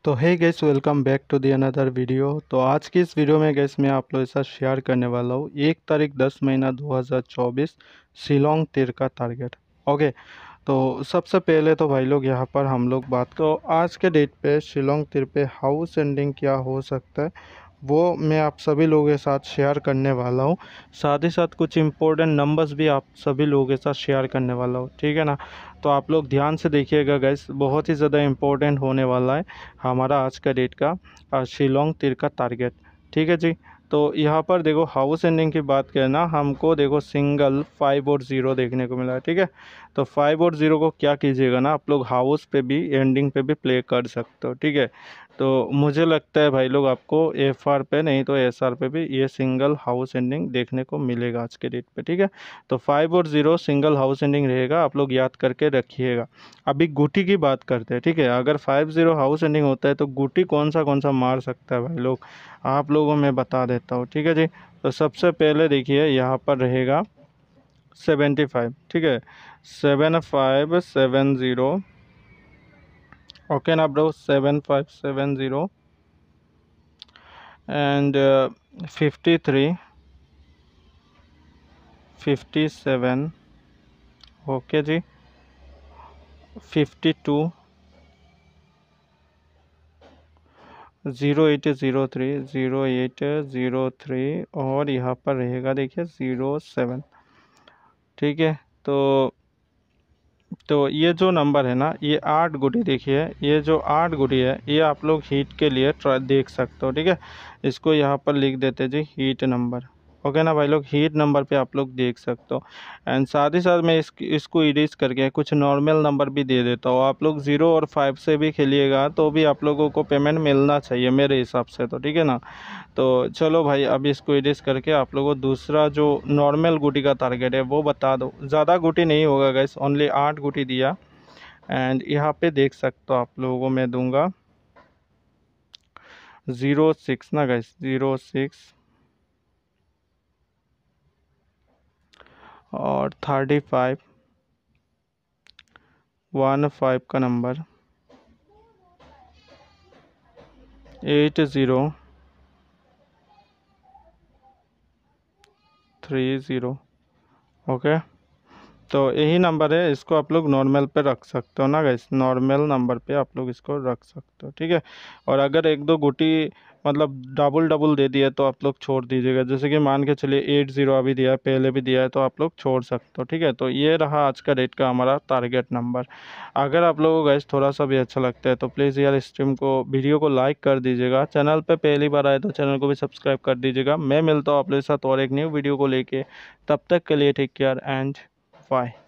तो hey guys, welcome back to the another video. तो आज की इस वीडियो में गैस मैं आप लोगों के साथ शेयर करने वाला हूँ 1 तारीख 10 महीना 2024 शिलोंग तीर का टारगेट। ओके, तो सबसे पहले तो भाई लोग यहाँ पर हम लोग बात करो आज के डेट पे शिलोंग तीर पे हाउस एंडिंग क्या हो सकता है वो मैं आप सभी लोगों के साथ शेयर करने वाला हूँ। साथ ही साथ कुछ इंपॉर्टेंट नंबर्स भी आप सभी लोगों के साथ शेयर करने वाला हूँ, ठीक है ना। तो आप लोग ध्यान से देखिएगा गैस, बहुत ही ज़्यादा इम्पोर्टेंट होने वाला है हमारा आज का डेट का शिलोंग तीर का टारगेट, ठीक है जी। तो यहाँ पर देखो हाउस एंडिंग की बात करना, हमको देखो सिंगल 5 और 0 देखने को मिला है, ठीक है। तो 5 और 0 को क्या कीजिएगा ना, आप लोग हाउस पे भी एंडिंग पे भी प्ले कर सकते हो, ठीक है। तो मुझे लगता है भाई लोग आपको FR पे नहीं तो SR पे भी ये सिंगल हाउस एंडिंग देखने को मिलेगा आज के डेट पे, ठीक है। तो 5 और 0 सिंगल हाउस एंडिंग रहेगा, आप लोग याद करके रखिएगा। अभी गुटी की बात करते हैं, ठीक है। अगर 5-0 हाउस एंडिंग होता है तो गुटी कौन सा मार सकता है भाई लोग, आप लोगों में बता देता हूँ, ठीक है जी। तो सबसे पहले देखिए यहाँ पर रहेगा 75, ठीक है। 7570, ओके ना ब्रो, 7570 एंड 53 57, ओके जी। 52 0803 और यहाँ पर रहेगा देखिए 07, ठीक है। तो ये जो नंबर है ना, ये 8 गुटी देखिए, ये जो 8 गुटी है ये आप लोग हीट के लिए देख सकते हो, ठीक है। इसको यहाँ पर लिख देते जी हीट नंबर, ओके ना भाई लोग, हीट नंबर पे आप लोग देख सकते हो। एंड साथ ही साथ मैं इसको इरेज करके कुछ नॉर्मल नंबर भी दे देता हूँ। आप लोग 0 और 5 से भी खेलिएगा तो भी आप लोगों को पेमेंट मिलना चाहिए मेरे हिसाब से, तो ठीक है ना। तो चलो भाई, अभी इसको इरेज करके आप लोगों को दूसरा जो नॉर्मल गुटी का टारगेट है वो बता दो। ज़्यादा गुटी नहीं होगा गैस, ओनली 8 गुटी दिया। एंड यहाँ पे देख सकते हो आप लोगों को मैं दूंगा 06 ना गैस, 06 और 35 15 का नंबर 8030, ओके। तो यही नंबर है, इसको आप लोग नॉर्मल पे रख सकते हो ना गाइस, नॉर्मल नंबर पे आप लोग इसको रख सकते हो, ठीक है। और अगर 1-2 गुटी मतलब डबल डबल दे दिया तो आप लोग छोड़ दीजिएगा। जैसे कि मान के चलिए 80 अभी दिया है, पहले भी दिया है, तो आप लोग छोड़ सकते हो, ठीक है। तो ये रहा आज का डेट का हमारा टारगेट नंबर। अगर आप लोगों को गाइस थोड़ा सा भी अच्छा लगता है तो प्लीज़ यार स्ट्रीम को वीडियो को लाइक कर दीजिएगा। चैनल पे पहली बार आए तो चैनल को भी सब्सक्राइब कर दीजिएगा। मैं मिलता हूँ आप लोगों के साथ और एक न्यू वीडियो को लेके, तब तक के लिए टेक केयर एंड बाय।